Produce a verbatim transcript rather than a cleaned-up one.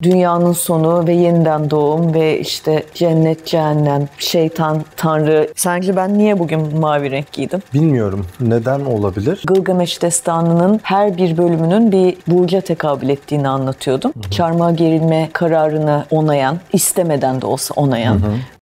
dünyanın sonu ve yeniden doğum ve işte cennet, cehennem, şeytan, tanrı. Sence ben niye bugün mavi renk giydim? Bilmiyorum. Neden olabilir? Gılgameş Destanı'nın her bir bölümünün bir burca tekabül ettiğini anlatıyordum. Hı hı. Çarmıha gerilme kararını onayan, istemeden de olsa onayan. Hı hı.